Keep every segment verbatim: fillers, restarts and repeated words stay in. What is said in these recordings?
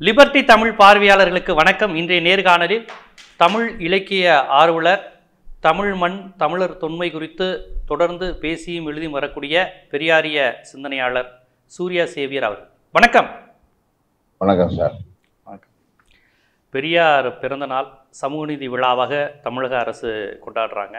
Liberty Tamil பார்வையாளர்களுக்கு வணக்கம். இன்றைய நேர்காணலில் தமிழ் இலக்கிய ஆர்வலர், தமிழ் மண் தமிழர் தொன்மை குறித்து தொடர்ந்து பேசியும் எழுதியும் வரக்கூடிய பெரியாரிய சிந்தனையாளர் சூர்யா சேவியர் அவர்கள். வணக்கம். வணக்கம் சார். வணக்கம். பெரியார் பிறந்த நாள் சமூக நீதி விழாவாக தமிழக அரசு கொண்டாடுறாங்க.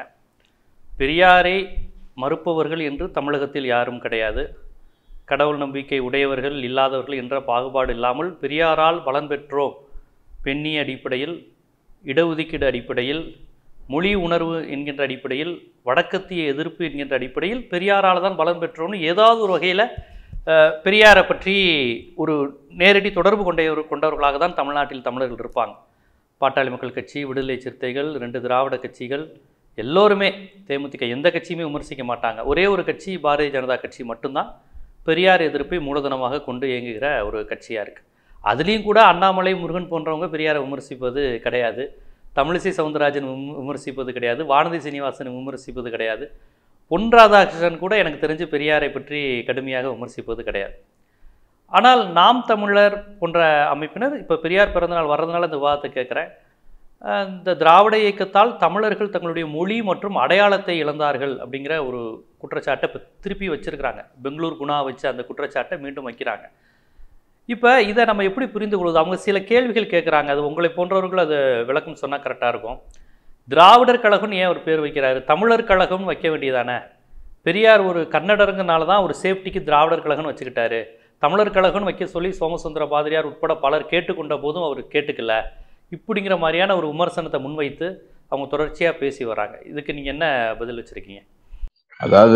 பெரியாரை மறுப்பவர்கள் என்று தமிழகத்தில் யாரும் கிடையாது. கடவுள் நம்பிக்கை உடையவர்கள் இல்லாதவர்கள் என்ற பாகுபாடு இல்லாமல் பெரியாரால் பலன் பெற்றோம், பெண்ணி அடிப்படையில், இடஒதுக்கீடு அடிப்படையில், மொழி உணர்வு என்கின்ற அடிப்படையில், வடக்கத்திய எதிர்ப்பு என்கின்ற அடிப்படையில் பெரியாரால் தான் பலன் பெற்றோம்னு ஏதாவது ஒரு வகையில் பெரியாரை பற்றி ஒரு நேரடி தொடர்பு கொண்ட கொண்டவர்களாக தான் தமிழ்நாட்டில் தமிழர்கள் இருப்பாங்க. பாட்டாளி மக்கள் கட்சி, விடுதலை சிறுத்தைகள், ரெண்டு திராவிட கட்சிகள், எல்லோருமே தேமுதிக எந்த கட்சியுமே விமர்சிக்க மாட்டாங்க. ஒரே ஒரு கட்சி பாரதிய ஜனதா கட்சி மட்டும்தான் பெரியார் எதிர்ப்பை மூலதனமாக கொண்டு இயங்குகிற ஒரு கட்சியாக இருக்குது. அதுலேயும் கூட அண்ணாமலை, முருகன் போன்றவங்க பெரியாரை விமர்சிப்பது கிடையாது. தமிழிசை சவுந்தரராஜன் விமர்சிப்பது கிடையாது. வானதி சீனிவாசன் விமர்சிப்பது கிடையாது. பொன் ராதாகிருஷ்ணன் கூட எனக்கு தெரிஞ்சு பெரியாரை பற்றி கடுமையாக விமர்சிப்பது கிடையாது. ஆனால் நாம் தமிழர் போன்ற அமைப்பினர் இப்போ பெரியார் பிறந்தநாள் வர்றதுனால இந்த விவாதத்தை கேட்குறேன். இந்த திராவிட இயக்கத்தால் தமிழர்கள் தங்களுடைய மொழி மற்றும் அடையாளத்தை இழந்தார்கள் அப்படிங்கிற ஒரு குற்றச்சாட்டை இப்போ திருப்பி வச்சிருக்கிறாங்க. பெங்களூர் குணா வச்சு அந்த குற்றச்சாட்டை மீண்டும் வைக்கிறாங்க. இப்போ இதை நம்ம எப்படி புரிந்து கொள்வது? அவங்க சில கேள்விகள் கேட்குறாங்க. அது உங்களை போன்றவர்கள் அது விளக்கம் சொன்னால் கரெக்டாக இருக்கும். திராவிடர் கழகம்னு ஏன் ஒரு பேர் வைக்கிறாரு? தமிழர் கழகம்னு வைக்க வேண்டியதானே? பெரியார் ஒரு கன்னடருங்கனால தான் ஒரு சேஃப்டிக்கு திராவிடர் கழகம்னு வச்சுக்கிட்டாரு. தமிழர் கழகம்னு வைக்க சொல்லி சோமசுந்தர பாதிரியார் உட்பட பலர் கேட்டுக்கொண்ட போதும் அவர் கேட்டுக்கல. இப்படிங்கிற மாதிரியான ஒரு விமர்சனத்தை முன்வைத்து அவங்க தொடர்ச்சியாக பேசி வராங்க. இதுக்கு நீங்கள் என்ன பதில் வச்சிருக்கீங்க? அதாவது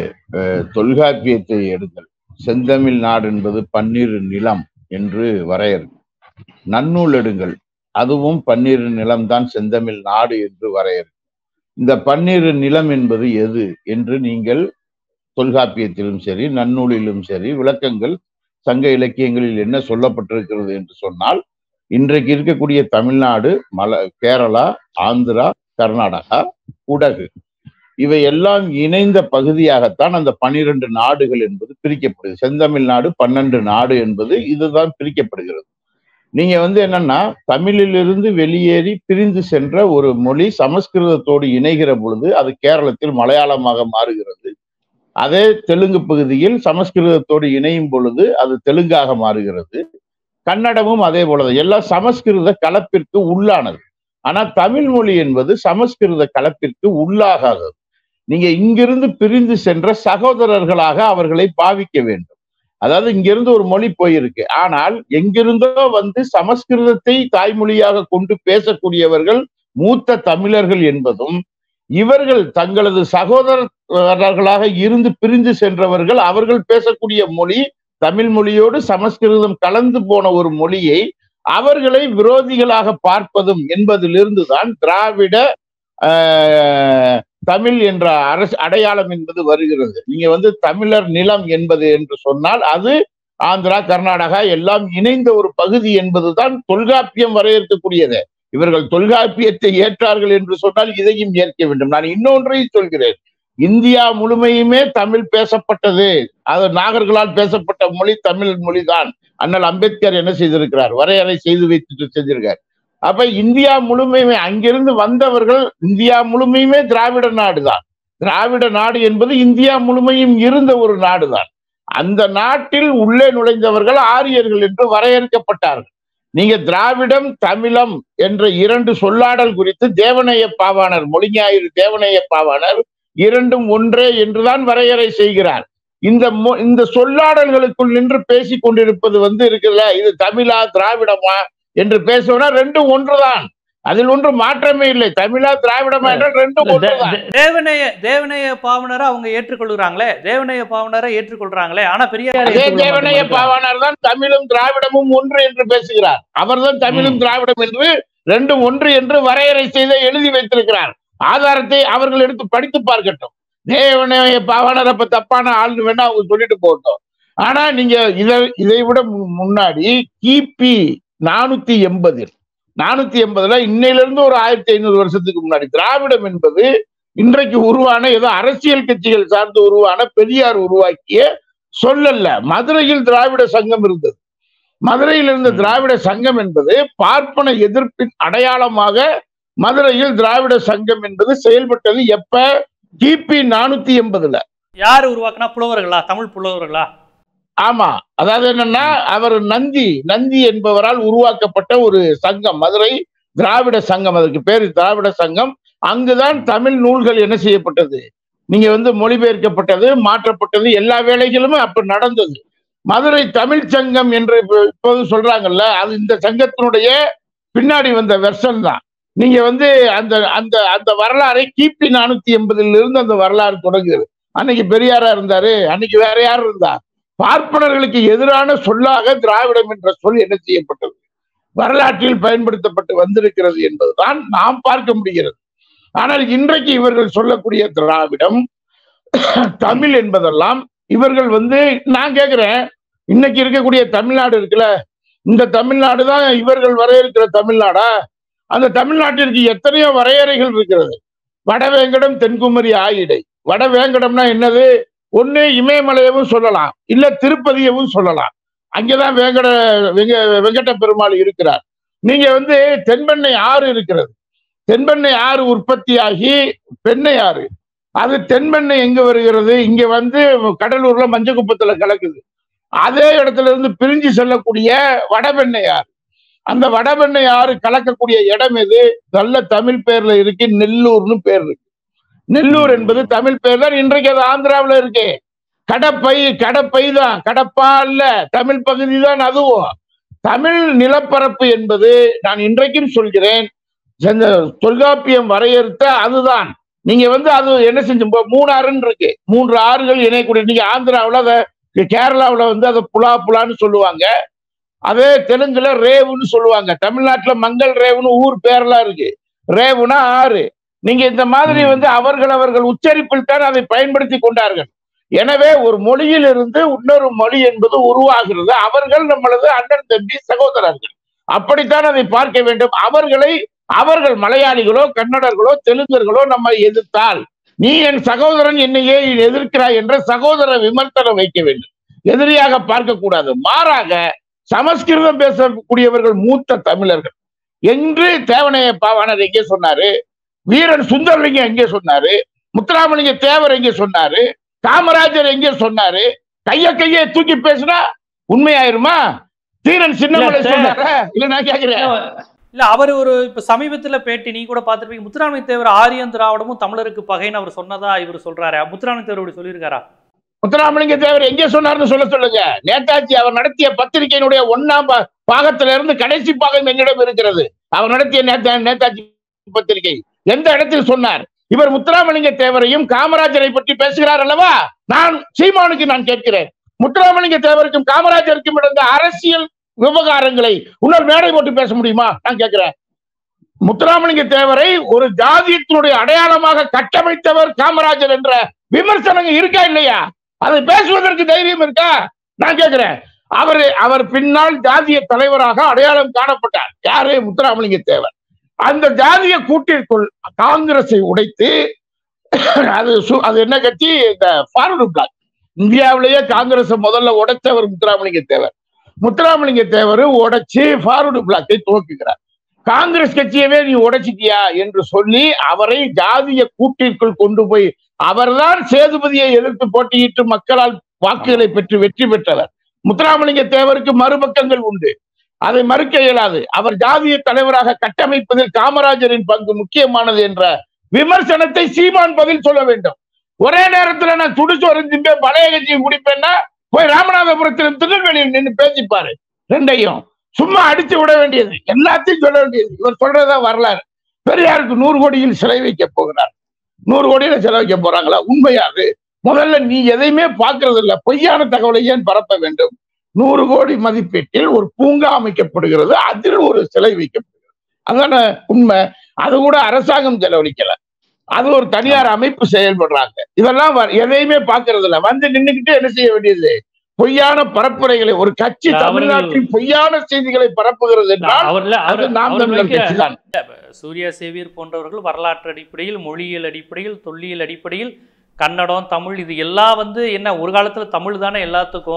தொல்காப்பியத்தை எடுங்கள். செந்தமிழ் நாடு என்பது பன்னிரு நிலம் என்று வரையறு. நன்னூல் எடுங்கள், அதுவும் பன்னிரு நிலம்தான் செந்தமிழ் நாடு என்று வரையறு. இந்த பன்னிரு நிலம் என்பது எது என்று நீங்கள் தொல்காப்பியத்திலும் சரி, நன்னூலிலும் சரி, விளக்கங்கள் சங்க இலக்கியங்களில் என்ன சொல்லப்பட்டிருக்கிறது என்று சொன்னால், இன்றைக்கு இருக்கக்கூடிய தமிழ்நாடு, மல கேரளா, ஆந்திரா, கர்நாடகா, குடகு, இவை எல்லாம் இணைந்த பகுதியாகத்தான் அந்த பனிரெண்டு நாடுகள் என்பது பிரிக்கப்படுது. செந்தமிழ்நாடு பன்னெண்டு நாடு என்பது இதுதான் பிரிக்கப்படுகிறது. நீங்க வந்து என்னன்னா, தமிழிலிருந்து வெளியேறி பிரிந்து சென்ற ஒரு மொழி சமஸ்கிருதத்தோடு இணைகிற பொழுது அது கேரளத்தில் மலையாளமாக மாறுகிறது. அதே தெலுங்கு பகுதியில் சமஸ்கிருதத்தோடு இணையும் பொழுது அது தெலுங்காக மாறுகிறது. கன்னடமும் அதே போலதான். எல்லாம் சமஸ்கிருத கலப்பிற்கு உள்ளானது. ஆனா தமிழ் மொழி என்பது சமஸ்கிருத கலப்பிற்கு உள்ளாகாது. நீங்க இங்கிருந்து பிரிந்து சென்ற சகோதரர்களாக அவர்களை பாவிக்க வேண்டும். அதாவது இங்கிருந்து ஒரு மொழி போயிருக்கு, ஆனால் எங்கிருந்தோ வந்து சமஸ்கிருதத்தை தாய்மொழியாக கொண்டு பேசக்கூடியவர்கள் மூத்த தமிழர்கள் என்பதும், இவர்கள் தங்களது சகோதரர்களாக இருந்து பிரிந்து சென்றவர்கள் அவர்கள் பேசக்கூடிய மொழி தமிழ் மொழியோடு சமஸ்கிருதம் கலந்து போன ஒரு மொழியை அவர்களை விரோதிகளாக பார்ப்பதும் என்பதிலிருந்து தான் திராவிட தமிழ் என்ற அரசு அடையாளம் என்பது வருகிறது. நீங்க வந்து தமிழர் நிலம் என்பது என்று சொன்னால் அது ஆந்திரா, கர்நாடகா எல்லாம் இணைந்த ஒரு பகுதி என்பதுதான் தொல்காப்பியம் வரையறுக்கக்கூடியது. இவர்கள் தொல்காப்பியத்தை ஏற்றார்கள் என்று சொன்னால் இதையும் ஏற்க வேண்டும். நான் இன்னொன்றையும் சொல்கிறேன். இந்தியா முழுமையுமே தமிழ் பேசப்பட்டது. அது நாகர்களால் பேசப்பட்ட மொழி தமிழ் மொழிதான். அண்ணல் அம்பேத்கர் என்ன செய்திருக்கிறார்? வரையறை செய்து வைத்துட்டு செஞ்சிருக்கார். அப்ப இந்தியா முழுமையுமே அங்கிருந்து வந்தவர்கள், இந்தியா முழுமையுமே திராவிட நாடு தான். திராவிட நாடு என்பது இந்தியா முழுமையும் இருந்த ஒரு நாடுதான். அந்த நாட்டில் உள்ளே நுழைந்தவர்கள் ஆரியர்கள் என்று வரையறுக்கப்பட்டார்கள். நீங்க திராவிடம், தமிழம் என்ற இரண்டு சொல்லாடல் குறித்து தேவநேய பாவாணர், மொழிஞாயிறு தேவநேய பாவாணர் இரண்டும் ஒன்றே என்றுதான் வரையறை செய்கிறார். இந்த இந்த சொல்லாடல்களுக்குள் நின்று பேசிக் கொண்டிருப்பது வந்து இருக்குல்ல, இது தமிழா திராவிடமா என்று பேசுவனா ரெண்டும் ஒன்றுதான். அதில் ஒன்று மாற்றமே இல்லை. தமிழா திராவிடமா என்றால் ரெண்டும் ஒன்றுதான். தேவநேய தேவநேய பாவனரை அவங்க ஏற்றுக்கொள்கிறாங்களே, தேவநேய பாவனரை ஏற்றுக்கொள்றாங்களே. ஆனா பெரியார் தேவநேய பாவாணர் தான் தமிழும் திராவிடமும் ஒன்று என்று பேசுகிறார். அவர் தான் தமிழும் திராவிடம் என்று ரெண்டும் ஒன்று என்று வரையறை செய்து எழுதி வைத்திருக்கிறார். ஆதாரத்தை அவர்கள் எடுத்து படித்து பார்க்கட்டும். தேவநேய பாவாணர் அப்ப தப்பான ஆள்னு வேணா அவங்க சொல்லிட்டு போட்டோம். ஆனா நீங்க இதை இதை விட முன்னாடி கிபி நானூத்தி எண்பதில் நானூத்தி எண்பதுல இன்னையிலிருந்து ஒரு ஆயிரத்தி ஐநூறு வருஷத்துக்கு முன்னாடி திராவிடம் என்பது இன்றைக்கு உருவான ஏதோ அரசியல் கட்சிகள் சார்ந்து உருவான பெரியார் உருவாக்கிய சொல்லல்ல. மதுரையில் திராவிட சங்கம் இருந்தது. மதுரையில் இருந்த திராவிட சங்கம் என்பது பார்ப்பன எதிர்ப்பின் அடையாளமாக மதுரையில் திராவிட சங்கம் என்பது செயல்பட்டது எப்ப? கிபி நானூத்தி எண்பதுல. யாரு உருவாக்குனா? புலவர்களா? தமிழ் புலவர்களா? ஆமா, அதாவது என்னன்னா, அவர் நந்தி நந்தி என்பவரால் உருவாக்கப்பட்ட ஒரு சங்கம், மதுரை திராவிட சங்கம். அதற்கு பேரு திராவிட சங்கம். அங்குதான் தமிழ் நூல்கள் என்ன செய்யப்பட்டது, நீங்க வந்து மொழிபெயர்க்கப்பட்டது, மாற்றப்பட்டது, எல்லா வேலைகளுமே அப்ப நடந்தது. மதுரை தமிழ் சங்கம் என்று இப்போது சொல்றாங்கல்ல, அது இந்த சங்கத்தினுடைய பின்னாடி வந்த வெர்ஷன் தான். நீங்க வந்து அந்த அந்த அந்த வரலாறை கிபி நானூத்தி எண்பதுல இருந்து அந்த வரலாறு தொடங்குது. அன்னைக்கு பெரியாரா இருந்தாரு, அன்னைக்கு வேற யார் இருந்தா? பார்ப்பனர்களுக்கு எதிரான சொல்லாக திராவிடம் என்ற சொல் என்ன செய்யப்பட்டது, வரலாற்றில் பயன்படுத்தப்பட்டு வந்திருக்கிறது என்பதுதான் நாம் பார்க்க முடிகிறது. ஆனால் இன்றைக்கு இவர்கள் சொல்லக்கூடிய திராவிடம் தமிழ் என்பதெல்லாம் இவர்கள் வந்து, நான் கேட்கிறேன், இன்னைக்கு இருக்கக்கூடிய தமிழ்நாடு இருக்குல்ல, இந்த தமிழ்நாடு தான் இவர்கள் வரையறுக்கிற தமிழ்நாடா? அந்த தமிழ்நாட்டிற்கு எத்தனையோ வரையறைகள் இருக்கிறது. வடவேங்கடம், தென்குமரி, ஆயிடை. வடவேங்கடம்னா என்னது? ஒண்ணு இமயமலையவும் சொல்லலாம், இல்ல திருப்பதியவும் சொல்லலாம். அங்கேதான் வேங்கட வெங்க வெங்கட பெருமாள் இருக்கிறார். நீங்க வந்து தென்பெண்ணை ஆறு இருக்கிறது. தென்பெண்ணை ஆறு உற்பத்தியாகி பெண்ணை ஆறு, அது தென்பெண்ணை எங்க வருகிறது? இங்க வந்து கடலூர்ல மஞ்சக்குப்பத்துல கலக்குது. அதே இடத்துல இருந்து பிரிஞ்சு செல்லக்கூடிய வடபெண்ணை ஆறு, அந்த வடபெண்ணை ஆறு கலக்கக்கூடிய இடம் எது? நல்ல தமிழ் பேர்ல இருக்கு, நெல்லூர்னு பேர் இருக்கு. நெல்லூர் என்பது தமிழ் பேர் தான். இன்றைக்கு அது ஆந்திராவில் இருக்கு. கடப்பை கடப்பை தான், கடப்பா இல்ல, தமிழ் பகுதி தான் அதுவும். தமிழ் நிலப்பரப்பு என்பது நான் இன்றைக்கும் சொல்கிறேன், தொல்காப்பியம் வரையறுத்த அதுதான். நீங்க வந்து அது என்ன செஞ்சு மூணு ஆறுன்னு இருக்கு, மூன்று ஆறுகள் இணையக்கூடிய. நீங்க ஆந்திராவில் அதை, கேரளாவில் வந்து அதை புலா புலான்னு சொல்லுவாங்க, அதே தெலுங்குல ரேவுன்னு சொல்லுவாங்க, தமிழ்நாட்டுல மங்கள் ரேவுன்னு ஊர் பேரெல்லாம் இருக்கு. ரேவுனா ஆறு. நீங்க இந்த மாதிரி வந்து அவர்கள் அவர்கள் உச்சரிப்பில் தான் அதை பயன்படுத்தி கொண்டார்கள். எனவே ஒரு மொழியில் இருந்து இன்னொரு மொழி என்பது உருவாகிறது. அவர்கள் நம்மளது அண்ணன் தம்பி சகோதரர்கள், அப்படித்தான் அதை பார்க்க வேண்டும். அவர்களை அவர்கள் மலையாளிகளோ கன்னடர்களோ தெலுங்கர்களோ நம்ம எதிர்த்தால், நீ என் சகோதரன் என்னையே எதிர்க்கிறாய் என்ற சகோதர விமர்சனம் வைக்க வேண்டும், எதிரியாக பார்க்க கூடாது. மாறாக சமஸ்கிருதம் பேசக்கூடியவர்கள் மூத்த தமிழர்கள் என்று தேவனைய பாவாணர் எங்கே சொன்னாரு, வீரன் சுந்தரலிங்கம் எங்கே சொன்னாரு, முத்துராமலிங்க தேவர் எங்கே சொன்னாரு, காமராஜர் எங்கே சொன்னாரு? கைய கையை தூக்கி பேசினா உண்மையாயிருமா? தீரன் சின்னமலை சொன்னாரா? இல்ல நான் கேட்கிறேன். இல்ல, அவர் ஒரு இப்ப சமீபத்துல பேட்டி நீ கூட பார்த்திருப்பீங்க, முத்துராமலிங்க தேவர் ஆரியன் திராவிடமும் தமிழருக்கு பகைன்னு அவர் சொன்னதா இவர் சொல்றாரு. முத்துராமலிங்க தேவர் அப்படி சொல்லியிருக்காரா? முத்துராமலிங்க தேவர் எங்கே சொன்னார்னு சொல்ல சொல்லுங்க. நேதாஜி அவர் நடத்திய பத்திரிகையினுடைய ஒன்னாம் பாகத்தில இருந்து கடைசி பாகம் எங்களிடம் இருக்கிறது. அவர் நடத்திய நேதாஜி பத்திரிகை எந்த இடத்தில் சொன்னார்? இவர் முத்துராமலிங்க தேவரையும் காமராஜரை பற்றி பேசுகிறார் அல்லவா? நான் சீமானுக்கு நான் கேட்கிறேன், முத்துராமலிங்க தேவருக்கும் காமராஜருக்கும் இருந்த அரசியல் விவகாரங்களை உன்னால் மேடை போட்டு பேச முடியுமா? நான் கேட்கிறேன். முத்துராமலிங்க தேவரை ஒரு ஜாதியத்தினுடைய அடையாளமாக கட்டமைத்தவர் காமராஜர் என்ற விமர்சனங்கள் இருக்கா இல்லையா? அதை பேசுவதற்கு தைரியம் இருக்கா? நான் கேட்கிறேன். அவர் அவர் பின்னால் ஜாதிய தலைவராக அடையாளம் காணப்பட்டார். யாரு? முத்துராமலிங்க தேவர். அந்த ஜாதிய கூட்டிற்குள் காங்கிரஸை உடைத்து, அது அது என்ன கட்சி? இந்த ஃபார்வர்டு பிளாக். இந்தியாவிலேயே காங்கிரஸ் முதல்ல உடைச்சவர் முத்துராமலிங்க தேவர். முத்துராமலிங்க தேவர் உடைச்சு ஃபார்வர்டு பிளாக்கை துவக்குகிறார். காங்கிரஸ் கட்சியவே நீ உடைச்சிட்டியா என்று சொல்லி அவரை ஜாதிய கூட்டிற்குள் கொண்டு போய், அவர்தான் சேதுபதியை எதிர்த்து போட்டியிட்டு மக்களால் வாக்குகளை பெற்று வெற்றி பெற்றவர். முத்துராமலிங்க தேவருக்கு மறுபக்கங்கள் உண்டு, அதை மறுக்க இயலாது. அவர் ஜாதிய தலைவராக கட்டமைப்பதில் காமராஜரின் பங்கு முக்கியமானது என்ற விமர்சனத்தை சீமான் பதில் சொல்ல வேண்டும். ஒரே நேரத்துல நான் துடிச்சோறு திம்பே பழைய கட்சியை முடிப்பேன்னா போய் ராமநாதபுரத்திலும் திருநெல்வேலியில் நின்று பேசிப்பாரு. ரெண்டையும் சும்மா அடிச்சு விட வேண்டியது, எல்லாத்தையும் சொல்ல வேண்டியது. இவர் சொல்றதா வரலாறு. பெரியாருக்கு நூறு கோடியில் சிலை வைக்க போகிறார். நூறு கோடியில சிலை வைக்க போறாங்களா? உண்மையாது? முதல்ல நீ எதையுமே பார்க்கறது இல்லை, பொய்யான தகவலை ஏன் பரப்ப வேண்டும்? நூறு கோடி மதிப்பீட்டில் ஒரு பூங்கா அமைக்கப்படுகிறது, அதில் ஒரு சிலை வைக்கப்படுகிறது, அதான உண்மை. அது கூட அரசாங்கம் செலவழிக்கல, அது ஒரு தனியார் அமைப்பு செயல்படுறாங்க. இதெல்லாம் எதையுமே பார்க்கறது இல்லை. வந்து நின்றுகிட்டு என்ன செய்ய வேண்டியது? பொய்யான பரப்புரைகளை, ஒரு கட்சி தமிழ்நாட்டில் பொய்யான செய்திகளை பரப்புகிறது என்றால் அது நாம் தமிழர் கட்சி தான். சூர்யா சேவியர் போன்றவர்கள் வரலாற்று அடிப்படையில், மொழியியல் அடிப்படையில், தொல்லியல் அடிப்படையில் கன்னடம் தமிழ் இது எல்லாம் வந்து என்ன, ஒரு காலத்துல தமிழ் தானே எல்லாத்துக்கும்,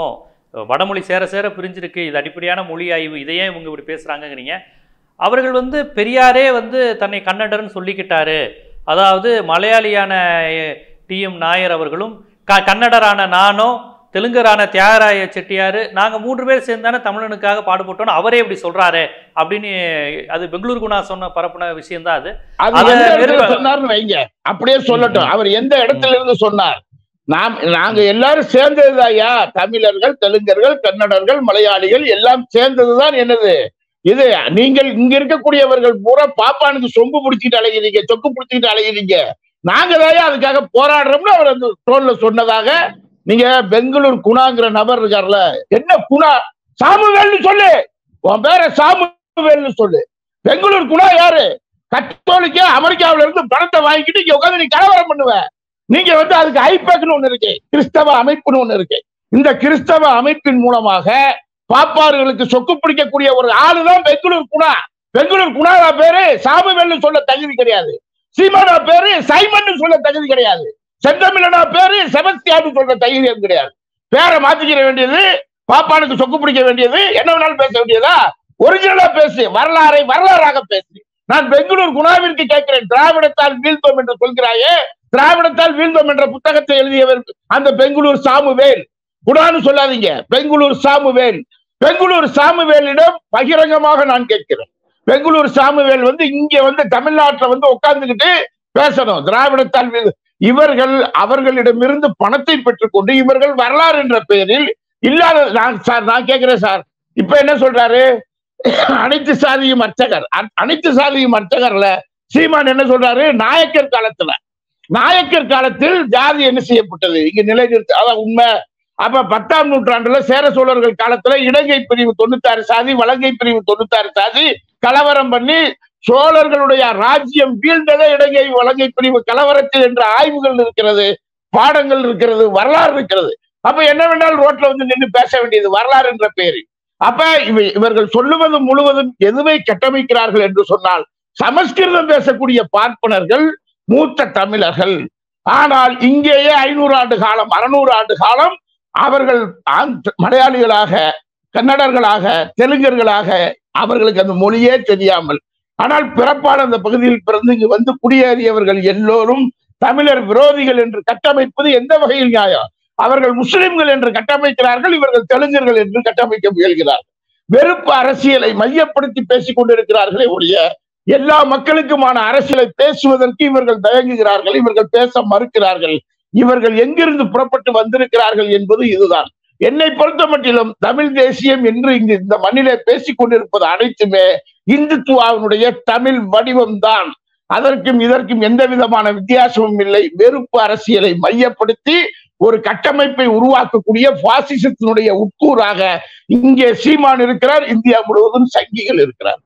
வடமொழி சேர சேர பிரிஞ்சிருக்கு, இது அடிப்படையான மொழி ஆய்வு, இதையே இவங்க இப்படி பேசுகிறாங்கங்கிறீங்க. அவர்கள் வந்து பெரியாரே வந்து தன்னை கன்னடர்னு சொல்லிக்கிட்டாரு. அதாவது மலையாளியான டிஎம் நாயர் அவர்களும் க கன்னடரான நானோ தெலுங்கரான தியாகராய செட்டியார் நாங்கள் மூன்று பேர் சேர்ந்தானே தமிழனுக்காக பாடுபட்டோன்னு அவரே இப்படி சொல்றாரு அப்படின்னு. அது பெங்களூர் குணா சொன்ன பரப்புன விஷயம் தான் அது. சொன்னார்னு வைங்க, அப்படியே சொல்லட்டும். அவர் எந்த இடத்துல இருந்து சொன்னார்? நாம் நாங்க எல்லாரும் சேர்ந்ததுதாயா, தமிழர்கள், தெலுங்கர்கள், கன்னடர்கள், மலையாளிகள் எல்லாம் சேர்ந்ததுதான் என்னது இது. நீங்கள் இங்க இருக்கக்கூடியவர்கள் பூரா பாப்பானுக்கு சொம்பு பிடிச்சிட்டு அலைகிறீங்க, சொக்கு பிடிச்சிட்டு அலைகிறீங்க. நாங்க தாயா அதுக்காக போராடுறோம்னு அவர் அந்த டோன்ல சொன்னதாக. நீங்க பெங்களூர் குணாங்கிற நபர் இருக்கார்ல, என்ன குணா? சாமுவேல்னு சொல்லு, உன் பேர சாமுவேல்னு சொல்லு. பெங்களூர் குணா யாரு? கத்தோலிக்க அமெரிக்காவில இருந்து பணத்தை வாங்கிக்கிட்டு இங்க உட்காந்து நீ கலவரம் பண்ணுவ. நீங்க வந்து அதுக்கு ஐபேக்னு ஒண்ணு இருக்கு, கிறிஸ்தவ அமைப்புன்னு ஒண்ணு இருக்கு. இந்த கிறிஸ்தவ அமைப்பின் மூலமாக பாப்பார்களுக்கு சொக்கு பிடிக்கக்கூடிய ஒரு ஆளுதான் பெங்களூர் குணா. பெங்களூர் குணாவா பேரு சாமுவேல்னு சொல்ல தகுதி கிடையாது. சீமானா பேரு சைமன் சொல்ல தகுதி கிடையாது. செந்தமிழனா பேரு செபஸ்தியான்னு சொல்ற தைரியம் கிடையாது. பேரை மாத்திக்கிற வேண்டியது, பாப்பானுக்கு சொக்கு பிடிக்க வேண்டியது, என்ன வேணாலும் பேச வேண்டியதா? ஒரிஜினலா பேசு, வரலாறை வரலாறாக பேசு. நான் பெங்களூர் குணாவிற்கு கேட்கிறேன், திராவிடத்தால் வீழ்த்தோம் என்று சொல்கிறாயே, திராவிடத்தால் வீழ்ந்தோம் என்ற புத்தகத்தை எழுதியவர் அந்த பெங்களூர் சாமுவேல். குணான்னு சொல்லாதீங்க, பெங்களூர் சாமுவேல். பெங்களூர் சாமுவேலிடம் பகிரங்கமாக நான் கேட்கிறேன். பெங்களூர் சாமுவேல் வந்து இங்க வந்து தமிழ்நாட்டில் வந்து உட்கார்ந்துகிட்டு பேசணும் திராவிடத்தால் வீழ். இவர்கள் அவர்களிடமிருந்து பணத்தை பெற்றுக்கொண்டு இவர்கள் வரலாறு என்ற பெயரில் இல்லாத. நான் சார் நான் கேட்கிறேன் சார், இப்ப என்ன சொல்றாரு? அனைத்து சாதியும் அர்ச்சகர், அனைத்து சாதியும் அர்ச்சகர்ல சீமான் என்ன சொல்றாரு? நாயக்கர் காலத்துல, நாயக்கர் காலத்தில் ஜாதி என்ன செய்யப்பட்டது இங்க நிலைநிறுத்த, அதான் உண்மை. அப்ப பத்தாம் நூற்றாண்டுல சேர சோழர்கள் காலத்துல இடங்கை பிரிவு தொண்ணூத்தாறு சாதி, வலங்கை பிரிவு தொண்ணூத்தாறு சாதி கலவரம் பண்ணி சோழர்களுடைய ராஜ்யம் வீழ்ந்ததே இடங்கை வலங்கை பிரிவு கலவரத்தில் என்ற ஆய்வுகள் இருக்கிறது, பாடங்கள் இருக்கிறது, வரலாறு இருக்கிறது. அப்ப என்ன வேண்டாலும் ரோட்ல வந்து நின்று பேச வேண்டியது வரலாறு என்ற பெயரில். அப்ப இவ இவர்கள் சொல்லுவது முழுவதும் எதுவை கட்டமைக்கிறார்கள் என்று சொன்னால், சமஸ்கிருதம் பேசக்கூடிய பார்ப்பனர்கள் மூத்த தமிழர்கள். ஆனால் இங்கேயே ஐநூறு ஆண்டு காலம், அறுநூறு ஆண்டு காலம் அவர்கள் மலையாளிகளாக, கன்னடர்களாக, தெலுங்கர்களாக அவர்களுக்கு அந்த மொழியே தெரியாமல், ஆனால் பிறப்பால் அந்த பகுதியில் பிறந்து இங்கு வந்து குடியேறியவர்கள் எல்லோரும் தமிழர் விரோதிகள் என்று கட்டமைப்பது எந்த வகையில் நியாயம்? அவர்கள் முஸ்லிம்கள் என்று கட்டமைக்கிறார்கள், இவர்கள் தெலுங்கர்கள் என்று கட்டமைக்க முயல்கிறார்கள். வெறுப்பு அரசியலை மையப்படுத்தி பேசிக் கொண்டிருக்கிறார்களே ஒழிய எல்லா மக்களுக்குமான அரசியலை பேசுவதற்கு இவர்கள் தயங்குகிறார்கள், இவர்கள் பேச மறுக்கிறார்கள். இவர்கள் எங்கிருந்து புறப்பட்டு வந்திருக்கிறார்கள் என்பது இதுதான். என்னை பொறுத்த மட்டிலும் தமிழ் தேசியம் என்று இங்கு இந்த மண்ணிலே பேசிக் கொண்டிருப்பது அனைத்துமே இந்துத்துவாவினுடைய தமிழ் வடிவம் தான். அதற்கும் இதற்கும் எந்த விதமான வித்தியாசமும் இல்லை. வெறுப்பு அரசியலை மையப்படுத்தி ஒரு கட்டமைப்பை உருவாக்கக்கூடிய பாசிசத்தினுடைய உட்கூறாக இங்கே சீமான் இருக்கிறார், இந்தியா முழுவதும் சங்கிகள் இருக்கிறார்.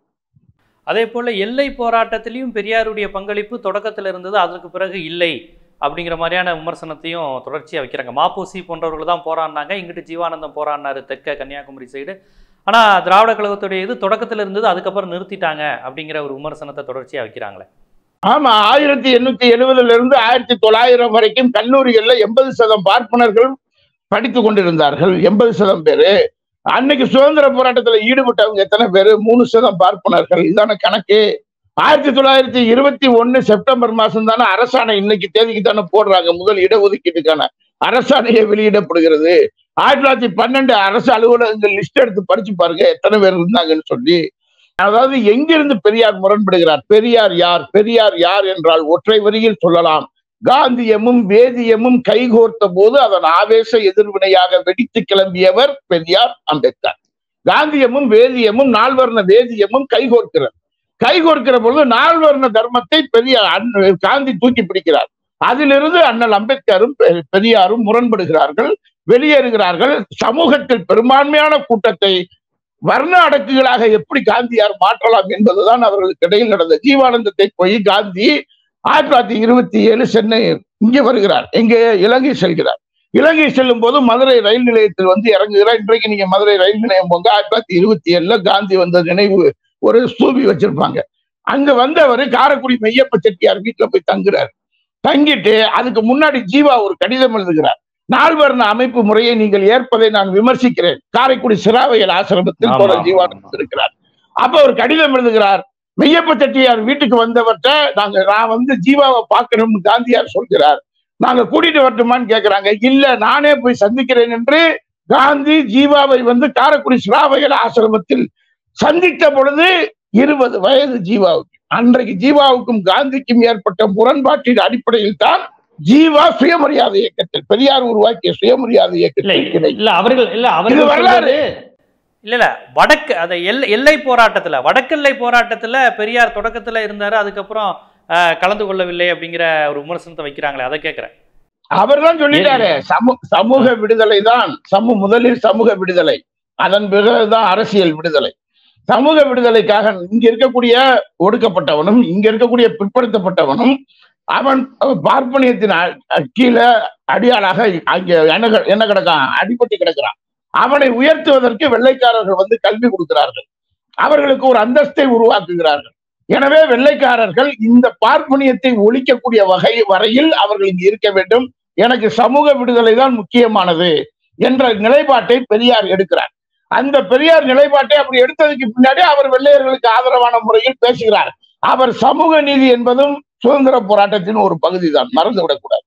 அதே போல எல்லை போராட்டத்திலையும் பெரியாருடைய பங்களிப்பு தொடக்கத்தில் இருந்தது, அதற்கு பிறகு இல்லை அப்படிங்கிற மாதிரியான விமர்சனத்தையும் தொடர்ச்சியாக வைக்கிறாங்க. மாப்போசி போன்றவர்கள் தான் போராடினாங்க, இங்கிட்டு ஜீவானந்தம் போராடினாரு தெற்க கன்னியாகுமரி சைடு. ஆனால் திராவிட கழகத்துடைய இது தொடக்கத்தில் இருந்தது, அதுக்கப்புறம் நிறுத்திட்டாங்க அப்படிங்கிற ஒரு விமர்சனத்தை தொடர்ச்சியாக வைக்கிறாங்களே. ஆமா, ஆயிரத்தி எண்ணூத்தி எழுபதுல இருந்து ஆயிரத்தி தொள்ளாயிரம் வரைக்கும் கல்லூரிகள்ல எண்பது சதம் பார்ப்பனர்கள் படித்து கொண்டிருந்தார்கள். எண்பது சதம் பேரு. அன்னைக்கு சுதந்திர போராட்டத்துல ஈடுபட்டவங்க எத்தனை பேரு? மூணு சதம் பார்ப்பனர்கள். இதான கணக்கு. ஆயிரத்தி தொள்ளாயிரத்தி இருபத்தி ஒண்ணு செப்டம்பர் மாசம் தானே அரசாணை, இன்னைக்கு தேதிக்கு தானே போடுறாங்க, முதல் இடஒதுக்கீட்டுக்கான அரசாணையை வெளியிடப்படுகிறது. ஆயிரத்தி தொள்ளாயிரத்தி பன்னெண்டு அரசு அலுவலகங்கள் லிஸ்ட் எடுத்து படிச்சு பாருங்க எத்தனை பேர் இருந்தாங்கன்னு சொல்லி. அதாவது எங்கிருந்து பெரியார் முரண்படுகிறார்? பெரியார் யார்? பெரியார் யார் என்றால் ஒற்றை வரியில் சொல்லலாம், காந்தியமும் வேதியமும் கைகோர்த்த போது அதன் ஆவேச எதிர்வினையாக வெடித்து கிளம்பியவர் பெரியார் அம்பேத்கர். காந்தியமும் வேதியமும் நால்வர்ண வேதியமும் கைகோர்க்கிறது. கைகோர்க்கிற பொழுது நால்வர்ண தர்மத்தை பெரியார் காந்தி தூக்கி பிடிக்கிறார். அதிலிருந்து அண்ணல் அம்பேத்கரும் பெரியாரும் முரண்படுகிறார்கள், வெளியேறுகிறார்கள். சமூகத்தில் பெரும்பான்மையான கூட்டத்தை வர்ண அடக்குகளாக எப்படி காந்தியார் மாற்றலாம் என்பதுதான் அவர்களுக்கு இடையில் நடந்த. ஜீவானந்தத்தை போய் காந்தி ஆயிரத்தி தொள்ளாயிரத்தி இருபத்தி ஏழு சென்னை இங்கே வருகிறார், எங்கே இலங்கை செல்கிறார். இலங்கை செல்லும் போது மதுரை ரயில் நிலையத்தில் வந்து இறங்குகிறார். இன்றைக்கு நீங்க மதுரை ரயில் நிலையம் போங்க, ஆயிரத்தி தொள்ளாயிரத்தி இருபத்தி ஏழுல காந்தி வந்த நினைவு ஒரு ஸ்தூபி வச்சிருப்பாங்க. அங்க வந்தவர் காரைக்குடி மெய்யப்ப செட்டியார் வீட்டுல போய் தங்குறார். தங்கிட்டு அதுக்கு முன்னாடி ஜீவா ஒரு கடிதம் எழுதுகிறார். நால்வர்ண அமைப்பு முறையை நீங்கள் ஏற்பதை நான் விமர்சிக்கிறேன். காரைக்குடி சிராவையல் ஆசிரமத்தில் தோழர் ஜீவானந்தம் இருக்கிறார். அப்ப அவர் கடிதம் எழுதுகிறார். மெய்யப்ப செட்டியார் வீட்டுக்கு வந்தவர்கிட்ட நாங்க நான் வந்து ஜீவாவை பார்க்கணும்னு காந்தியார் சொல்கிறார். நாங்க கூட்டிட்டு வரட்டுமான்னு கேட்கிறாங்க. இல்ல நானே போய் சந்திக்கிறேன் என்று காந்தி ஜீவாவை வந்து காரைக்குடி சிராவையல் ஆசிரமத்தில் சந்தித்த பொழுது இருபது வயது ஜீவாவுக்கு. அன்றைக்கு ஜீவாவுக்கும் காந்திக்கும் ஏற்பட்ட முரண்பாட்டின் அடிப்படையில் தான் ஜீவா சுயமரியாதை இயக்கத்தில் பெரியார் உருவாக்கிய சுயமரியாதை இயக்கத்தில் இல்ல அவர்கள் இல்ல அவர்கள் வரலாறு இல்ல இல்ல வடக்கு அதை எல்லை எல்லை போராட்டத்துல வடக்கெல்லை போராட்டத்துல பெரியார் தொடக்கத்துல இருந்தாரு, அதுக்கப்புறம் கலந்து கொள்ளவில்லை அப்படிங்கிற ஒரு விமர்சனத்தை வைக்கிறாங்களே, அதை கேட்கிறேன். அவர் தான் சொல்லிட்டாரு, சமூக விடுதலை தான் சமூக முதலில் சமூக விடுதலை, அதன் பிறகுதான் அரசியல் விடுதலை. சமூக விடுதலைக்காக இங்க இருக்கக்கூடிய ஒடுக்கப்பட்டவனும் இங்க இருக்கக்கூடிய பிற்படுத்தப்பட்டவனும் அவன் பார்ப்பனியத்தின் கீழே அடியாளாக அங்க என்ன என்ன கிடக்கான், அடிபட்டு கிடக்கிறான். அவனை உயர்த்துவதற்கு வெள்ளைக்காரர்கள் வந்து கல்வி கொடுக்கிறார்கள், அவர்களுக்கு ஒரு அந்தஸ்தை உருவாக்குகிறார்கள். எனவே வெள்ளைக்காரர்கள் இந்த பார்ப்பனியத்தை ஒழிக்கக்கூடிய வகை வரையில் அவர்கள் இங்கு இருக்க வேண்டும், எனக்கு சமூக விடுதலை தான் முக்கியமானது என்ற நிலைப்பாட்டை பெரியார் எடுக்கிறார். அந்த பெரியார் நிலைப்பாட்டை அப்படி எடுத்ததுக்கு பின்னாடி அவர் வெள்ளையர்களுக்கு ஆதரவான முறையில் பேசுகிறார். அவர் சமூக நீதி என்பதும் சுதந்திர போராட்டத்தின் ஒரு பகுதி தான், மறந்து விடக்கூடாது.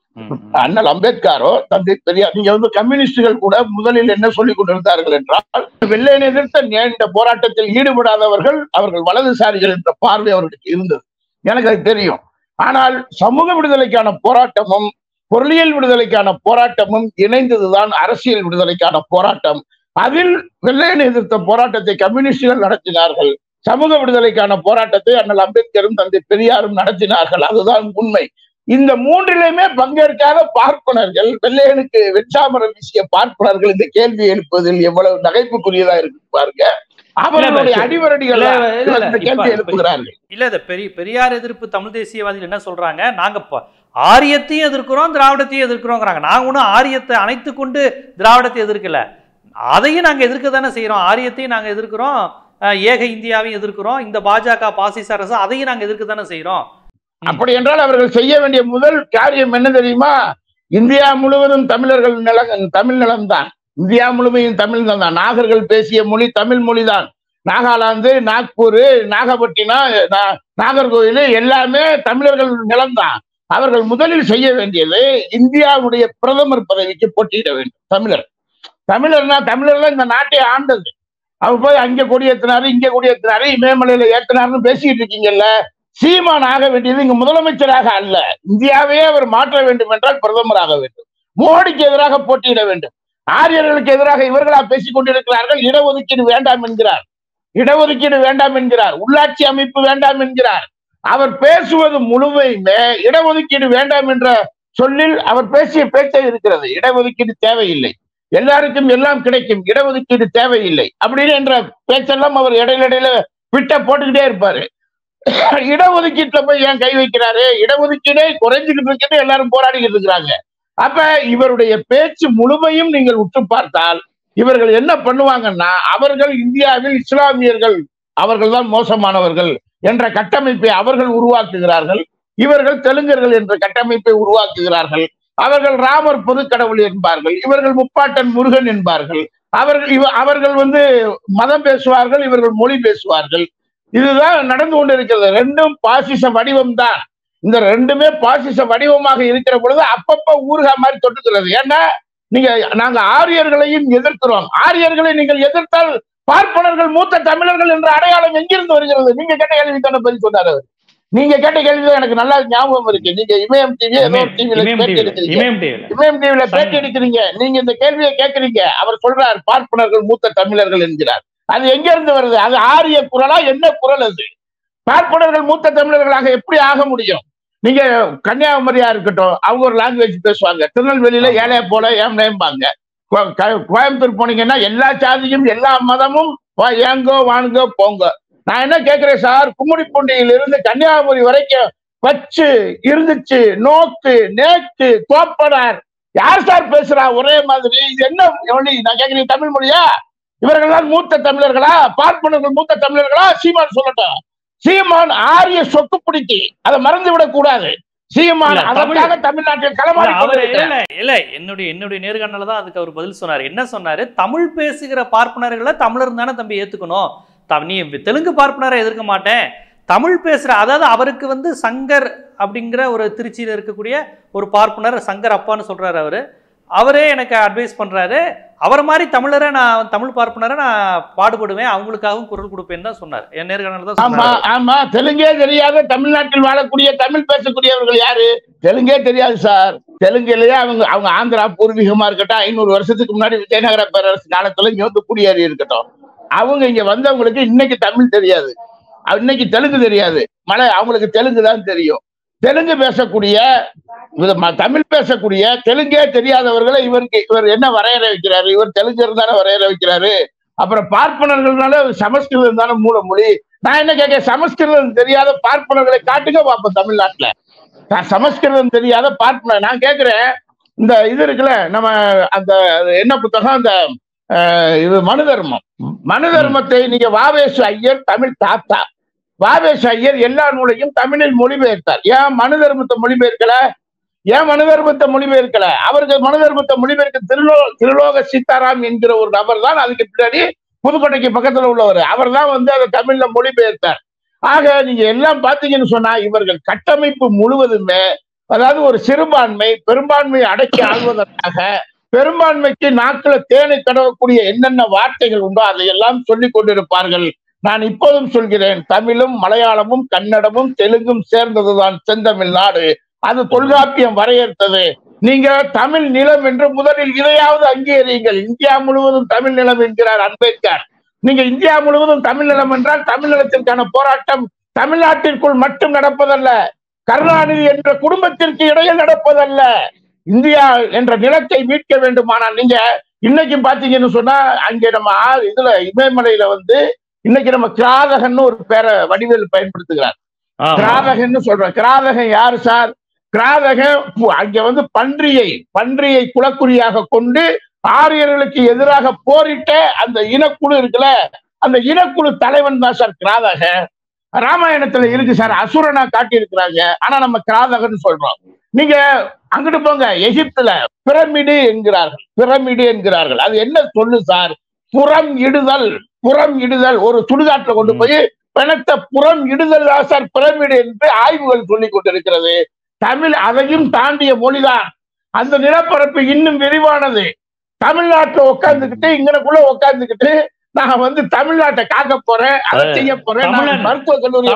அண்ணல் அம்பேத்கரோ தந்தை பெரியார், நீங்க வந்து கம்யூனிஸ்டுகள் கூட முதலில் என்ன சொல்லிக் கொண்டிருந்தார்கள் என்றால், வெள்ளையனை எதிர்த்த நீண்ட போராட்டத்தில் ஈடுபடாதவர்கள் அவர்கள் வலதுசாரிகள் என்ற பார்வை அவர்களுக்கு இருந்தது, எனக்கு அது தெரியும். ஆனால் சமூக விடுதலைக்கான போராட்டமும் பொருளியல் விடுதலைக்கான போராட்டமும் இணைந்ததுதான் அரசியல் விடுதலைக்கான போராட்டம். அதில் வெள்ளையனை எதிர்த்த போராட்டத்தை கம்யூனிஸ்டுகள் நடத்தினார்கள், சமூக விடுதலைக்கான போராட்டத்தை அண்ணல் அம்பேத்கரும் தந்தை பெரியாரும் நடத்தினார்கள், அதுதான் உண்மை. இந்த மூன்றிலுமே பங்கேற்காத பார்ப்பனர்கள், வெள்ளையனுக்கு வெச்சாமரம் வீசிய பார்ப்பனர்கள் இந்த கேள்வி எழுப்புவதில் எவ்வளவு நகைப்புக்குரியதா இருக்கு பாருங்க. அவர்களுடைய அடிவரடிகளை இந்த கேள்வி எழுப்புகிறார்கள். இல்ல இந்த பெரிய பெரியார் எதிர்ப்பு தமிழ் தேசியவாதிகள் என்ன சொல்றாங்க, நாங்க ஆரியத்தையும் எதிர்க்கிறோம் திராவிடத்தையும் எதிர்க்கிறோங்கிறாங்க. நாங்க ஒன்னும் ஆரியத்தை அணைத்து கொண்டு திராவிடத்தை எதிர்க்கல, அதையும் நாங்க எதிர்க்க தானே செய்யறோம். ஆரியத்தையும் நாங்க எதிர்க்கிறோம், ஏக இந்தியாவையும் எதிர்க்கிறோம், இந்த பாஜக பாசிச அரசு அதையும் நாங்க எதிர்க்க தானே செய்யறோம். அப்படி என்றால் அவர்கள் செய்ய வேண்டிய முதல் காரியம் என்ன தெரியுமா? இந்தியா முழுவதும் தமிழர்கள் நில தமிழ் நிலம்தான், இந்தியா முழுமையும் தமிழ் தான். நாகர்கள் பேசிய மொழி தமிழ் மொழிதான். நாகாலாந்து, நாக்பூர், நாகப்பட்டினம், நாகர்கோவில் எல்லாமே தமிழர்கள் நிலம்தான். அவர்கள் முதலில் செய்ய வேண்டியது இந்தியாவுடைய பிரதமர் பதவிக்கு போட்டியிட வேண்டும். தமிழர் தமிழர்னா தமிழர்ல இந்த நாட்டை ஆண்டது. அவர் போய் அங்க கொடியேற்றினாரு, இங்க கொடியேற்றினாரு, இமயமலையில ஏற்றினாருன்னு பேசிக்கிட்டு இருக்கீங்கல்ல. சீமான் ஆக வேண்டியது இங்கு முதலமைச்சராக அல்ல, இந்தியாவையே அவர் மாற்ற வேண்டும் என்றால் பிரதமராக வேண்டும். மோடிக்கு எதிராக போட்டியிட வேண்டும். ஆரியர்களுக்கு எதிராக இவர்களா பேசிக் கொண்டிருக்கிறார்கள். இடஒதுக்கீடு வேண்டாம் என்கிறார், இடஒதுக்கீடு வேண்டாம் என்கிறார், உள்ளாட்சி அமைப்பு வேண்டாம் என்கிறார். அவர் பேசுவது முழுமையுமே இடஒதுக்கீடு வேண்டாம் என்ற சொல்லில் அவர் பேசிய பேச்சே இருக்கிறது. இடஒதுக்கீடு தேவையில்லை, எல்லாருக்கும் எல்லாம் கிடைக்கும், இடஒதுக்கீடு தேவையில்லை அப்படின்னு என்ற பேச்செல்லாம் அவர் இடையில இடையில விட்ட போட்டுக்கிட்டே இருப்பாரு. இடஒதுக்கீட்டுல போய் ஏன் கை வைக்கிறாரு? இடஒதுக்கீடே குறைஞ்சுக்கிட்டு இருக்கிறது, எல்லாரும் போராடிக்கிட்டு இருக்கிறாங்க. அப்ப இவருடைய பேச்சு முழுமையும் நீங்கள் உற்று பார்த்தால் இவர்கள் என்ன பண்ணுவாங்கன்னா, அவர்கள் இந்தியாவில் இஸ்லாமியர்கள் அவர்கள் தான் மோசமானவர்கள் என்ற கட்டமைப்பை அவர்கள் உருவாக்குகிறார்கள், இவர்கள் தெலுங்கர்கள் என்ற கட்டமைப்பை உருவாக்குகிறார்கள், அவர்கள் ராமர் பொது கடவுள் என்பார்கள், இவர்கள் முப்பாட்டன் முருகன் என்பார்கள், அவர்கள் இவ அவர்கள் வந்து மதம் பேசுவார்கள், இவர்கள் மொழி பேசுவார்கள். இதுதான் நடந்து கொண்டிருக்கிறது. ரெண்டும் பாசிச வடிவம் தான். இந்த ரெண்டுமே பாசிச வடிவமாக இருக்கிற பொழுது அப்பப்ப ஊர்கா மாதிரி தொட்டுக்கிறது. ஏன்னா நீங்க நாங்க ஆரியர்களையும் எதிர்க்கிறோம், ஆரியர்களை நீங்கள் எதிர்த்தால் பார்ப்பனர்கள் மூத்த தமிழர்கள் என்ற அடையாளம் எங்கிருந்து வருகிறது? நீங்க கேட்ட கேள்வி தானே பதில் சொன்னார் அவர். நீங்க கேட்ட கேள்விதான் எனக்கு நல்லா ஞாபகம் இருக்கு. நீங்க இமயம் டிவி ஏதோ டிவில பேட்டி எடுக்கிறீங்க, இமயம் டிவில பேட்டி எடுக்கிறீங்க, நீங்க இந்த கேள்வியை கேட்கறீங்க. அவர் சொல்றார் பார்ப்பனர்கள் மூத்த தமிழர்கள் என்கிறார். அது எங்க இருந்து வருது? அது ஆரிய குரலா? என்ன குரல் அது? பார்ப்பனர்கள் மூத்த தமிழர்களாக எப்படி ஆக முடியும்? நீங்க கன்னியாகுமரியா இருக்கட்டும், அவங்க ஒரு லாங்குவேஜ் பேசுவாங்க. திருநெல்வேலியில ஏழைய போல ஏன் நேம்பாங்க. கோயம்புத்தூர் போனீங்கன்னா எல்லா சாதியும் எல்லா மதமும் ஏங்கோ வானுங்கோ போங்க. நான் என்ன கேட்கிறேன் சார், கும்மிடிப்பூண்டியிலிருந்து கன்னியாகுமரி வரைக்கும் வச்சு இருந்துச்சு, நோக்கு நேக்கு தோப்பனார் யார் சார் பேசுறா ஒரே மாதிரி? இது என்ன மொழி? நான் கேட்கிறேன், தமிழ் மொழியா? இவர்கள் தான் மூத்த தமிழர்களா? பார்ப்பனர்கள் மூத்த தமிழர்களா? சீமான் சொல்லட்டும். சீமான் ஆரிய சொத்து பிடிச்சி அதை மறந்து விடக் கூடாது. சீமான் அதற்காக தமிழ்நாட்டில் களமாடி இல்ல இல்ல என்னுடைய என்னுடைய நேர்காணல தான் அதுக்கு அவர் பதில் சொன்னார். என்ன சொன்னாரு? தமிழ் பேசுகிற பார்ப்பனர்களை தமிழர் தானே தம்பி ஏத்துக்கணும், நீ தெலுங்கு பார்ப்பனரை எதிர்க்க மாட்டேன், தமிழ் பேசுற, அதாவது அவருக்கு வந்து சங்கர் அப்படிங்கிற ஒரு திருச்சியில் இருக்கக்கூடிய ஒரு பார்ப்பனர் சங்கர் அப்பான்னு சொல்றாரு. அவரு அவரே எனக்கு அட்வைஸ் பண்றாரு, அவரை மாதிரி தமிழரை நான் தமிழ் பார்ப்பனரை நான் பாடுபடுவேன், அவங்களுக்காகவும் குரல் கொடுப்பேன்னு தான் சொன்னார். என் நேர்காணல தான் சொன்னார். ஆமா, தெலுங்கே தெரியாத தமிழ்நாட்டில் வாழக்கூடிய தமிழ் பேசக்கூடியவர்கள் யாரு? தெலுங்கே தெரியாது சார். தெலுங்குலயே அவங்க அவங்க ஆந்திரா பூர்வீகமா இருக்கட்டும், ஐநூறு வருஷத்துக்கு முன்னாடி விஜயநகர பேரரசு காலத்துல இங்க வந்து குடியேறி இருக்கட்டும், அவங்க இங்க வந்தவங்களுக்கு இன்னைக்கு தமிழ் தெரியாது, இன்னைக்கு தெலுங்கு தெரியாது, மலை அவங்களுக்கு தெலுங்கு தான் தெரியும். தெலுங்கு பேசக்கூடிய தமிழ் பேசக்கூடிய தெலுங்கே தெரியாதவர்களை இவருக்கு இவர் என்ன வரையறை வைக்கிறாரு? இவர் தெலுங்கர் தானே வரையறை வைக்கிறாரு. அப்புறம் பார்ப்பனர்கள்னால சமஸ்கிருதம் தானே மூல மொழி. நான் என்ன கேட்க, சமஸ்கிருதம் தெரியாத பார்ப்பனர்களை காட்டுங்க பார்ப்போம் தமிழ்நாட்டுல. சமஸ்கிருதம் தெரியாத பார்ப்பனர் நான் கேட்கிறேன். இந்த இது இருக்குல்ல, நம்ம அந்த என்ன புத்தகம், அந்த இது மனு தர்மம். மனு தர்மத்தை நீங்க வாவேசு ஐயர் தமிழ் தாத்தா வாவேசு ஐயர் எல்லா நூலையும் தமிழில் மொழிபெயர்த்தார். ஏன் மனு தர்மத்தை மொழிபெயர்க்கல? ஏன் மனு தர்மத்தை மொழிபெயர்க்கல? அவருக்கு மனு தர்மத்தை மொழிபெயர்க்க திருலோ திருலோக சீதாராம் என்கிற ஒரு நபர் தான் அதுக்கு பின்னாடி புதுக்கோட்டைக்கு பக்கத்துல உள்ளவர், அவர் தான் வந்து அதை தமிழ்ல மொழிபெயர்த்தார். ஆக நீங்க எல்லாம் பாத்தீங்கன்னு சொன்னா இவர்கள் கட்டமைப்பு முழுவதுமே, அதாவது ஒரு சிறுபான்மை பெரும்பான்மையை அடக்கி ஆள்வதற்காக பெரும்பான்மைக்கு நாட்கள தேனை தடவக்கூடிய என்னென்ன வார்த்தைகள் உண்டோ அதையெல்லாம் சொல்லிக் கொண்டிருப்பார்கள். நான் இப்போதும் சொல்கிறேன், தமிழும் மலையாளமும் கன்னடமும் தெலுங்கும் சேர்ந்ததுதான் செந்தமிழ்நாடு. அது தொல்காப்பியம் வரையறுத்தது. நீங்க தமிழ் நிலம் என்று முதலில் இதையாவது அங்கீகரியுங்கள். இந்தியா முழுவதும் தமிழ் நிலம் என்கிறார் அம்பேத்கர். நீங்க இந்தியா முழுவதும் தமிழ் நிலம் என்றால் தமிழ் நிலத்திற்கான போராட்டம் தமிழ்நாட்டிற்குள் மட்டும் நடப்பதல்ல, கருணாநிதி என்ற குடும்பத்திற்கு இடையில் நடப்பதல்ல. இந்தியா என்ற நிலத்தை மீட்க வேண்டுமானால் நீங்க இன்னைக்கு பாத்தீங்கன்னு சொன்னா அங்கே நம்ம இதுல இமயமலையில வந்து இன்னைக்கு நம்ம கிராதகன்னு ஒரு பேரை வடிவேல் பயன்படுத்துகிறார். கிராதகன்னு சொல்றோம். கிராதகன் யாரு சார்? கிராதகன் அங்க வந்து பன்றியை பன்றியை குலக்குறியாக கொண்டு ஆரியர்களுக்கு எதிராக போரிட்ட அந்த இனக்குழு இருக்குல்ல, அந்த இனக்குழு தலைவன் தான் சார் கிராதகன். ராமாயணத்துல இருக்கு சார், அசுரனா காட்டி இருக்கிறாங்க, ஆனா நம்ம கிராதகன்னு சொல்றோம். நீங்க அங்கிட்டு போங்க, எகிப்துல பிரமிடு என்கிறார்கள், பிரமிடு என்கிறார்கள். அது என்ன சொல்லு சார்? புறம் இடுதல், புறம் இடுதல். ஒரு சுடுகாட்டுல கொண்டு போய் பிணத்த புறம் இடுதல் சார் பிரமிடு என்று ஆய்வுகள் சொல்லிக் கொண்டிருக்கிறது. தமிழ் அதையும் தாண்டிய மொழிதான். அந்த நிலப்பரப்பு இன்னும் விரிவானது. தமிழ்நாட்டுல உட்கார்ந்துக்கிட்டு இங்கனக்குள்ள உட்கார்ந்துக்கிட்டு நான் வந்து தமிழ்நாட்டை காக்க போறேன், அதை செய்ய போறேன். மருத்துவ கல்லூரி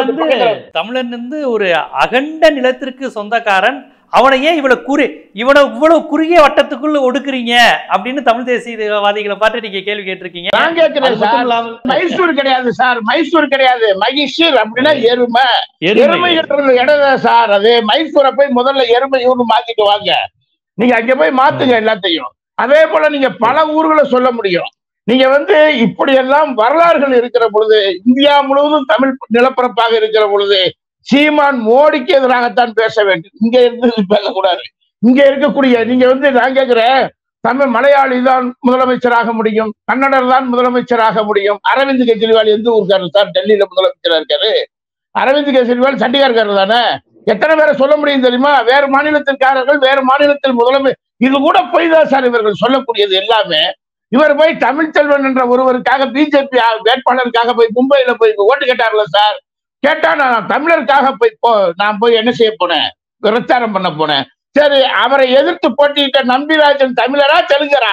தமிழன் வந்து ஒரு அகண்ட நிலத்திற்கு சொந்தக்காரன், அவனை ஏன் இவ்வளவு குறி இவனை இவ்வளவு குறுகிய வட்டத்துக்குள்ள ஒடுக்குறீங்க அப்படின்னு தமிழ் தேசியவாதிகளை பார்த்து நீங்க கேள்வி கேட்டிருக்கீங்க. நான் கேட்கிறேன், மைசூர் கிடையாது சார், மைசூர் கிடையாது, மகிஷூர் அப்படின்னா எருமை. எருமை கட்டுறது இடம் சார். அது மைசூரை போய் முதல்ல எருமை ஊர்னு மாத்திட்டு வாங்க. நீங்க அங்க போய் மாத்துங்க எல்லாத்தையும். அதே போல நீங்க பல ஊர்களை சொல்ல முடியும். நீங்க வந்து இப்படி எல்லாம் வரலாறுகள் இருக்கிற பொழுது, இந்தியா முழுவதும் தமிழ் நிலப்பரப்பாக இருக்கிற பொழுது சீமான் மோடிக்கு எதிராகத்தான் பேச வேண்டும். இங்க இருந்து பேசக்கூடாது. இங்க இருக்கக்கூடிய நீங்க வந்து நான் கேட்கிறேன், தமிழ் மலையாளி தான் முதலமைச்சராக முடியும், கன்னடர் தான் முதலமைச்சராக முடியும். அரவிந்த் கெஜ்ரிவால் எந்த ஊருக்காரர் சார்? டெல்லியில முதலமைச்சரா இருக்காரு. அரவிந்த் கெஜ்ரிவால் சண்டிகார்காரர் தானே. எத்தனை பேரை சொல்ல முடியும் தெரியுமா? வேறு மாநிலத்திற்காரர்கள் வேறு மாநிலத்தில் முதலமை, இது கூட போய் தான் சார் இவர்கள் சொல்லக்கூடியது எல்லாமே. இவர் போய் தமிழ்ச்செல்வன் என்ற ஒருவருக்காக பிஜேபி வேட்பாளருக்காக போய் மும்பையில போய் ஓட்டு கேட்டார்ல சார். கேட்டா நான் தமிழருக்காக போய் நான் போய் என்ன செய்ய போனேன், பிரச்சாரம் பண்ண போனேன். சரி, அவரை எதிர்த்து போட்டியிட்ட நம்பிராஜன் தமிழரா தெலுங்கரா?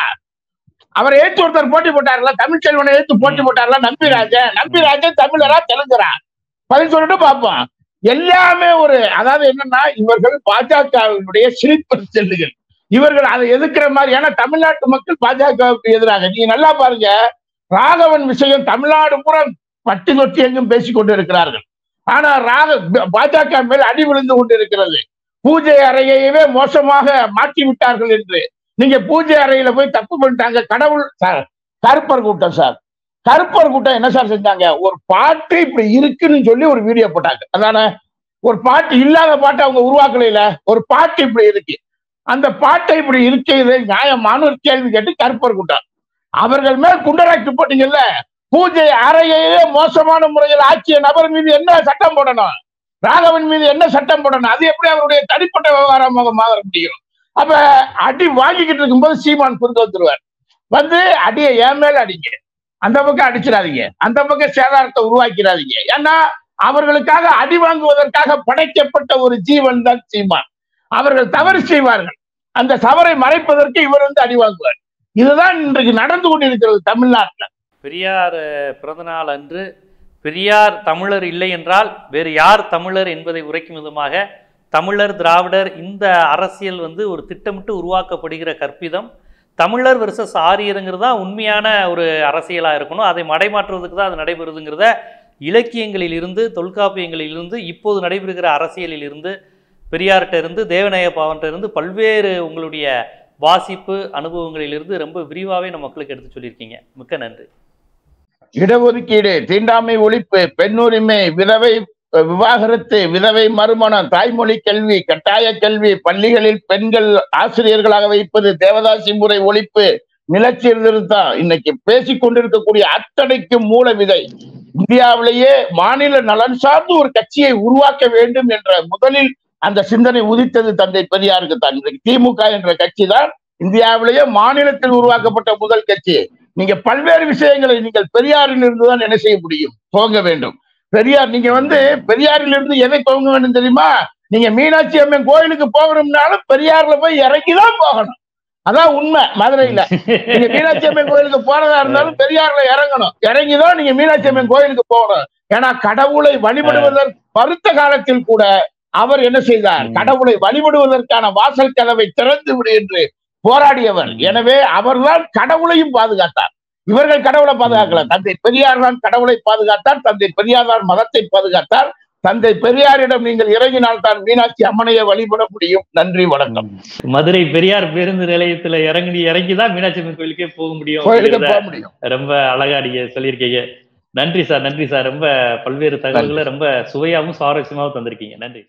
அவரை ஏற்று ஒருத்தர் போட்டி போட்டார்ல, தமிழ்ச்செல்வனை ஏற்று போட்டி போட்டார்ல நம்பிராஜன். நம்பிராஜன் தமிழரா தெலுங்கரா? பதில் சொல்லிட்டு பார்ப்போம். எல்லாமே ஒரு, அதாவது என்னன்னா இவர்கள் பாஜகவினுடைய சிரிப்பர் செல்லுகள். இவர்கள் அதை எதிர்க்கிற மாதிரி, ஏன்னா தமிழ்நாட்டு மக்கள் பாஜகவுக்கு எதிராக. நீங்க நல்லா பாருங்க, ராகவன் விஷயம் தமிழ்நாடு பூரா பட்டி தொட்டி எங்கும் பேசிக் கொண்டு இருக்கிறார்கள். ஆனா ராக பாஜக மேல் அடி விழுந்து கொண்டு இருக்கிறது. பூஜை அறையவே மோசமாக மாற்றி விட்டார்கள் என்று. நீங்க பூஜை அறையில போய் தப்பு பண்ணிட்டாங்க. கடவுள் சார், கருப்பர் கூட்டம் சார், கருப்பர் கூட்டம் என்ன சார் செஞ்சாங்க? ஒரு பாட்டு இப்படி இருக்குன்னு சொல்லி ஒரு வீடியோ போட்டாங்க. அதான ஒரு பாட்டு, இல்லாத பாட்டு அவங்க உருவாக்கல. ஒரு பாட்டு இப்படி இருக்கு, அந்த பாட்டை இப்படி இருக்கிறது நியாயமான ஒரு கேள்வி கேட்டு கருப்பர் கூட்டம் அவர்கள் மேல் குண்டராக்கி போட்டீங்கல்ல. பூஜை அறையே மோசமான முறையில் ஆட்சிய நபர் மீது என்ன சட்டம் போடணும்? ராகவன் மீது என்ன சட்டம் போடணும்? அது எப்படி அவருடைய தனிப்பட்ட விவகாரமாக மாற முடியும்? அப்ப அடி வாங்கிக்கிட்டு இருக்கும்போது சீமான் குறுக்க வந்துருவார். வந்து அடியை என் மேல அடிங்க, அந்த பக்கம் அடிச்சிடாதீங்க, அந்த பக்கம் சேதாரத்தை உருவாக்கிறாதீங்க. ஏன்னா அவர்களுக்காக அடி வாங்குவதற்காக படைக்கப்பட்ட ஒரு ஜீவன் தான் சீமான். அவர்கள் தவறு செய்வார்கள், அந்த தவறை மறைப்பதற்கு இவர் வந்து அடி வாங்குவார். இதுதான் இன்றைக்கு நடந்து கொண்டிருக்கிறது தமிழ்நாட்டில். பெரியார் பிறந்த நாள் அன்று பெரியார் தமிழர் இல்லை என்றால் வேறு யார் தமிழர் என்பதை உரைக்கும் விதமாக தமிழர் திராவிடர் இந்த அரசியல் வந்து ஒரு திட்டமிட்டு உருவாக்கப்படுகிற கற்பிதம். தமிழர் வெர்சஸ் ஆரியருங்கிறது தான் உண்மையான ஒரு அரசியலாக இருக்கணும். அதை மடைமாற்றுவதற்கு தான் அது நடைபெறுதுங்கிறத இலக்கியங்களில் இருந்து தொல்காப்பியங்களில் இருந்து இப்போது நடைபெறுகிற அரசியலில் இருந்து பெரியார்கிட்ட இருந்து தேவநாய பாவன்கிட்ட இருந்து பல்வேறு உங்களுடைய வாசிப்பு அனுபவங்களிலிருந்து ரொம்ப விரிவாகவே நம்ம மக்களுக்கு எடுத்து சொல்லியிருக்கீங்க. மிக்க நன்றி. இடஒதுக்கீடு, தீண்டாமை ஒழிப்பு, பெண்ணுரிமை, விதவை விவாகரத்து, விதவை மறுமணம், தாய்மொழி கல்வி, கட்டாய கல்வி, பள்ளிகளில் பெண்கள் ஆசிரியர்களாக வைப்பது, தேவதாசி முறை ஒழிப்பு, நிலச்சீர்திருத்தம், இன்னைக்கு பேசிக் கொண்டிருக்கக்கூடிய அத்தனைக்கும் மூல விதை இந்தியாவிலேயே மாநில நலன் சார்ந்து ஒரு கட்சியை உருவாக்க வேண்டும் என்ற முதலில் அந்த சிந்தனை உதித்தது தந்தை பெரியாருக்கு தான். திமுக என்ற கட்சி தான் இந்தியாவிலேயே மாநிலத்தில் உருவாக்கப்பட்ட முதல் கட்சி. நீங்க பல்வேறு விஷயங்களை நீங்கள் பெரியாரில் இருந்து தான் என்ன செய்ய முடியும், துவங்க வேண்டும். பெரியார் நீங்க வந்து பெரியாரில் இருந்து எதை துவங்க வேண்டும் தெரியுமா? நீங்க மீனாட்சி அம்மன் கோயிலுக்கு போகணும்னாலும் பெரியார்ல போய் இறங்கிதான் போகணும். அதான் உண்மை. மதுரையில நீங்க மீனாட்சி அம்மன் கோயிலுக்கு போறதா இருந்தாலும் பெரியார்ல இறங்கணும். இறங்கிதான் நீங்க மீனாட்சி அம்மன் கோயிலுக்கு போகணும். ஏன்னா கடவுளை வழிபடுவதற்கு மறுத்த காலத்தில் கூட அவர் என்ன செய்தார்? கடவுளை வழிபடுவதற்கான வாசல் கதவை திறந்து விடு என்று போராடியவர். எனவே அவர்தான் கடவுளையும் பாதுகாத்தார். இவர்கள் கடவுளை பாதுகாக்கல. தந்தை பெரியார் தான் கடவுளை பாதுகாத்தார். தந்தை பெரியார் தான் மதத்தை பாதுகாத்தார். தந்தை பெரியாரிடம் நீங்கள் இறங்கினால் தான் மீனாட்சி அம்மனையை வழிபட முடியும். நன்றி, வணக்கம். மதுரை பெரியார் பேருந்து நிலையத்துல இறங்கி இறங்கிதான் மீனாட்சி அம்மன் கோயிலுக்கே போக முடியும். கோயிலுக்கு போக முடியும். ரொம்ப அழகா நீங்க சொல்லியிருக்கீங்க. நன்றி சார், நன்றி சார். ரொம்ப பல்வேறு தகவல்களை ரொம்ப சுவையாகவும் சுவாரஸ்யமாகவும் தந்திருக்கீங்க. நன்றி.